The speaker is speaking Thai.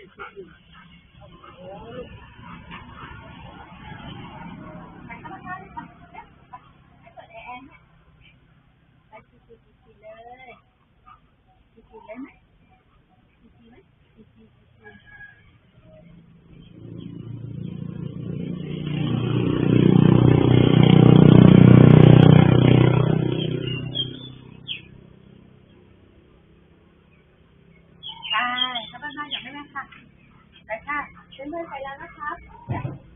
ไปเข้ามาเข้าเลยค่ะให้เปิดแอร์ให้ไปชิวๆเลยชิวๆเลยไหมชิวๆไหมชิวๆไปเข้าบ้านอยากได้ไหมคะไปค่ะเพื่อนๆไปแล้วนะครับ